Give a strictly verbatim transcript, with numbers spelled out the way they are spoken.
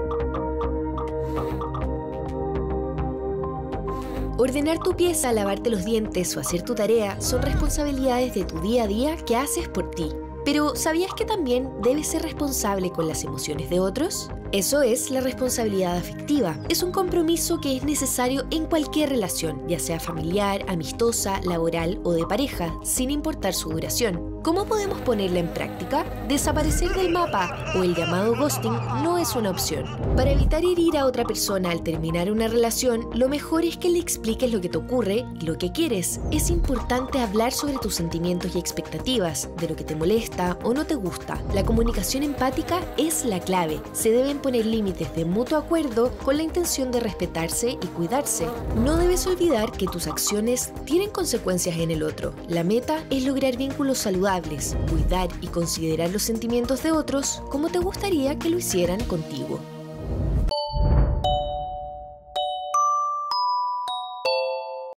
Ordenar tu pieza, lavarte los dientes o hacer tu tarea son responsabilidades de tu día a día que haces por ti. Pero, ¿sabías que también debes ser responsable con las emociones de otros? Eso es la responsabilidad afectiva. Es un compromiso que es necesario en cualquier relación, ya sea familiar, amistosa, laboral o de pareja, sin importar su duración. ¿Cómo podemos ponerla en práctica? Desaparecer del mapa o el llamado ghosting no es una opción. Para evitar herir a otra persona al terminar una relación, lo mejor es que le expliques lo que te ocurre y lo que quieres. Es importante hablar sobre tus sentimientos y expectativas, de lo que te molesta o no te gusta. La comunicación empática es la clave. Se deben poner límites de mutuo acuerdo con la intención de respetarse y cuidarse. No debes olvidar que tus acciones tienen consecuencias en el otro. La meta es lograr vínculos saludables, cuidar y considerar los sentimientos de otros como te gustaría que lo hicieran contigo.